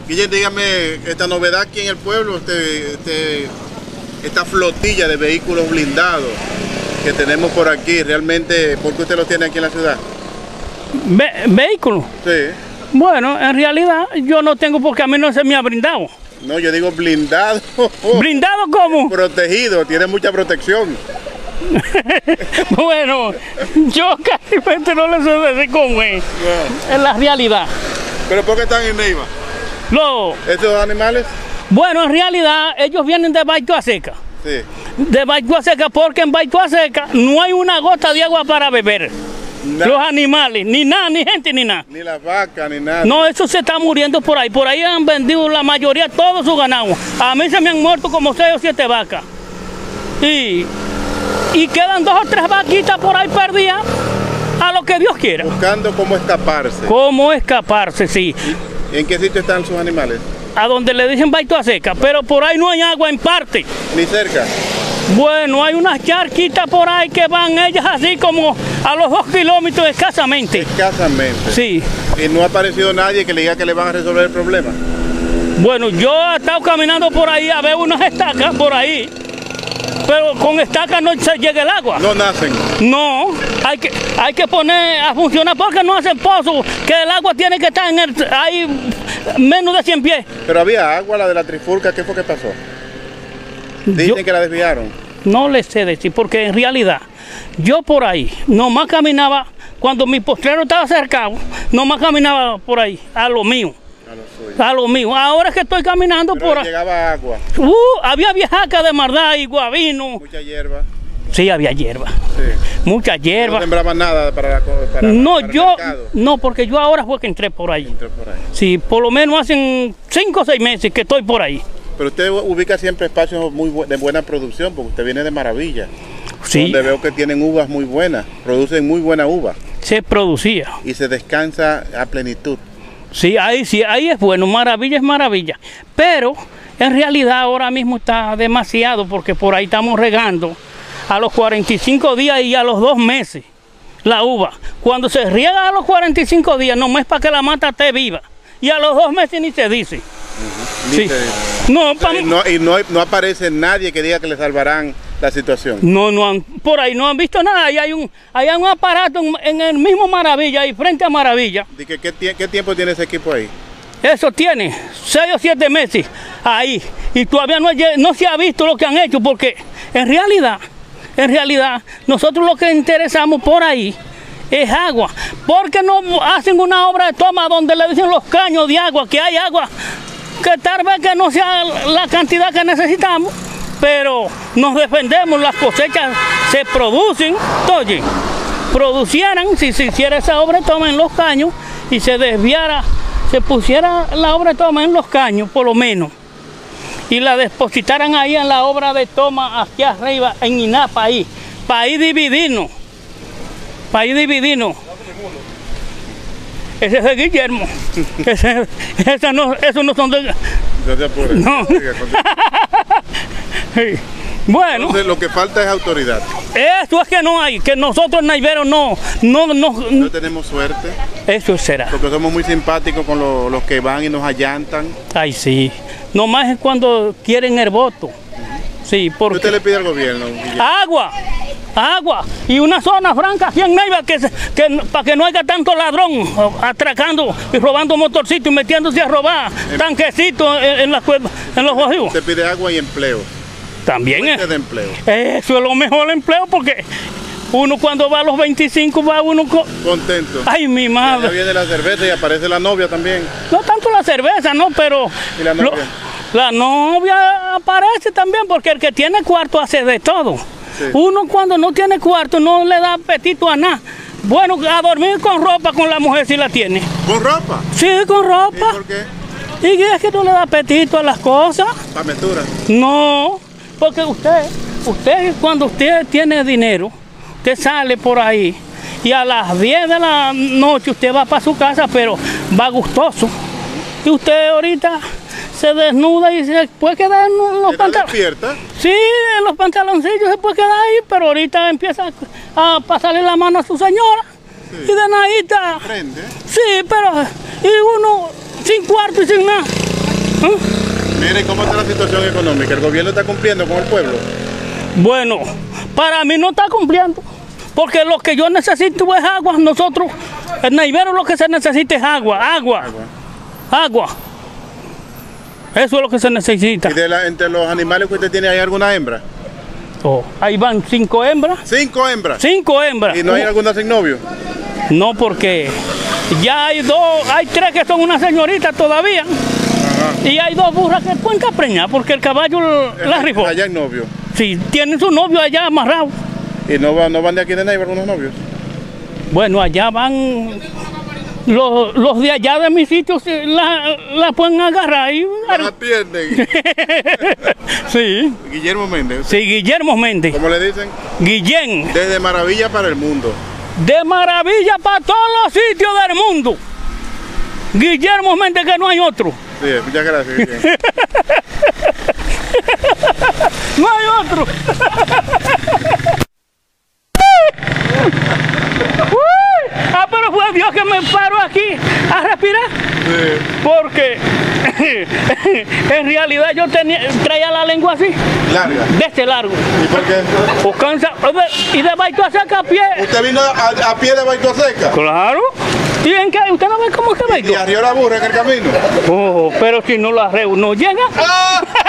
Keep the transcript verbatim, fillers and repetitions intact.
Guillén, dígame, esta novedad aquí en el pueblo, este, este, esta flotilla de vehículos blindados que tenemos por aquí, realmente, ¿por qué usted los tiene aquí en la ciudad? Ve ¿Vehículos? Sí. Bueno, en realidad yo no tengo porque a mí no se me ha brindado. No, yo digo blindado. ¿Blindado cómo? Protegido, tiene mucha protección. Bueno, yo casi no le sé decir cómo es. No. Es la realidad. ¿Pero por qué están en Neiva? No. ¿Estos animales? Bueno, en realidad ellos vienen de Baitoa Seca. Sí. De Baitoa Seca, porque en Baitoa Seca no hay una gota de agua para beber. Na Los animales, ni nada, ni gente, ni nada. Ni las vacas, ni nada. No, eso se está muriendo por ahí. Por ahí han vendido la mayoría, todo su ganado. A mí se me han muerto como seis o siete vacas. Y, y quedan dos o tres vaquitas por ahí perdidas, a lo que Dios quiera. Buscando cómo escaparse. Cómo escaparse, sí. ¿Y en qué sitio están sus animales? A donde le dicen Baitoa Seca, pero por ahí no hay agua en parte. ¿Ni cerca? Bueno, hay unas charquitas por ahí que van ellas así como a los dos kilómetros escasamente. Escasamente. Sí. ¿Y no ha aparecido nadie que le diga que le van a resolver el problema? Bueno, yo he estado caminando por ahí a ver unas estacas por ahí, pero con estacas no se llega el agua. No nacen. No, hay que, hay que poner a funcionar porque no hacen pozo, que el agua tiene que estar en el, ahí menos de cien pies. Pero había agua, la de la trifulca, ¿qué fue que pasó? Dicen yo, que la desviaron. No le sé decir, porque en realidad yo por ahí nomás caminaba, cuando mi postrero estaba cercado, nomás caminaba por ahí, a lo mío. A lo suyo. A lo mío. Ahora que estoy caminando pero por ahí. Llegaba agua. Uh, había viejaca de mardá y guavino. Mucha hierba. Sí, había hierba. Sí. Mucha hierba. No sembraban nada para la para, No, para yo, el no, porque yo ahora fue que entré por ahí. Entré por ahí. Sí, por lo menos hacen cinco o seis meses que estoy por ahí. Pero usted ubica siempre espacios muy bu de buena producción, porque usted viene de Maravilla. Sí. Donde veo que tienen uvas muy buenas, producen muy buena uva. Se producía. Y se descansa a plenitud. Sí, ahí sí, ahí es bueno, Maravilla es maravilla. Pero en realidad ahora mismo está demasiado, porque por ahí estamos regando a los cuarenta y cinco días y a los dos meses la uva. Cuando se riega a los cuarenta y cinco días, no es para que la mata esté viva. Y a los dos meses ni se dice. Uh-huh. Sí. No, pa y no, y no, no aparece nadie que diga que le salvarán la situación. No, no han, por ahí no han visto nada. Ahí hay un, hay un aparato en, en el mismo Maravilla, ahí frente a Maravilla. ¿Y qué, qué, qué tiempo tiene ese equipo ahí? Eso tiene seis o siete meses ahí. Y todavía no, no se ha visto lo que han hecho, porque en realidad, en realidad, nosotros lo que interesamos por ahí es agua. Porque no hacen una obra de toma donde le dicen los caños de agua, que hay agua, que tal vez que no sea la cantidad que necesitamos, pero nos defendemos, las cosechas se producen. Oye, producieran, si se hiciera esa obra de toma en los caños y se desviara, se pusiera la obra de toma en los caños, por lo menos, y la depositaran ahí en la obra de toma aquí arriba, en Inapa, ahí, para ahí dividirnos, para ahí dividirnos. Ese es de Guillermo. Ese, ese no, esos no son de... No se apure. No. Sí. Bueno. Entonces, lo que falta es autoridad. Eso es que no hay, que nosotros naiveros no, no, no, no tenemos suerte. Eso será. Porque somos muy simpáticos con lo, los que van y nos allantan. Ay, sí. Nomás es cuando quieren el voto. Sí, porque... ¿Qué usted le pide al gobierno? Agua. Agua y una zona franca aquí en Neiva que, que, para que no haya tanto ladrón atracando y robando motorcitos y metiéndose a robar eh, tanquecitos en, en, la, en los ojos. Usted pide agua y empleo. También es. De empleo. Eso es lo mejor empleo, porque uno cuando va a los veinticinco va uno co contento. Ay, mi madre. Ya viene la cerveza y aparece la novia también. No tanto la cerveza, no, pero... ¿Y la novia? Lo, la novia aparece también, porque el que tiene cuarto hace de todo. Sí. Uno cuando no tiene cuarto no le da apetito a nada. Bueno, a dormir con ropa con la mujer si la tiene. ¿Con ropa? Sí, con ropa. ¿Y por qué? Y es que no le da apetito a las cosas. ¿Pametura? No, porque usted, usted cuando usted tiene dinero, usted sale por ahí y a las diez de la noche usted va para su casa, pero va gustoso. Y usted ahorita se desnuda y se puede quedar en los pantalones. Sí, en los pantaloncillos se puede quedar ahí, pero ahorita empieza a pasarle la mano a su señora. Sí. Y de nadita. Prende. Sí, pero y uno sin cuarto y sin nada. ¿Mm? Mire, ¿cómo está la situación económica? ¿El gobierno está cumpliendo con el pueblo? Bueno, para mí no está cumpliendo, porque lo que yo necesito es agua. Nosotros, el Naivero, lo que se necesita es agua, agua, Agua. agua. Eso es lo que se necesita. ¿Y de la, entre los animales que usted tiene, hay alguna hembra? Oh, ahí van cinco hembras. Cinco hembras. Cinco hembras. ¿Y no hay alguna sin novio? No, porque ya hay dos, hay tres que son una señorita todavía. Ajá. Y hay dos burras que pueden preñar porque el caballo la rifó. Allá hay novio. Sí, tienen su novio allá amarrado. ¿Y no, va, no van de aquí de Neiva algunos novios? Bueno, allá van los, los de allá de mi sitio, la, la pueden agarrar y La pierden. sí. Guillermo Méndez. Sí, Guillermo Méndez. ¿Cómo le dicen? Guillén. Desde maravilla para el mundo. De maravilla para todos los sitios del mundo. Guillermo Méndez, que no hay otro. Sí, muchas gracias, Guillén. No hay otro. Uy, ah, pero fue Dios que me paro aquí a respirar. Sí. Porque en realidad yo tenía, traía la lengua así, Larga. de este largo. ¿Y por qué? O cansa, y de Baito a Seca a pie. ¿Usted vino a, a pie de Baito Seca? Claro. ¿Y en qué? ¿Usted no ve cómo es que Baito? ¿Y arrió la burra en el camino? Oh, pero si no lo arreo, no llega. ¡Ah!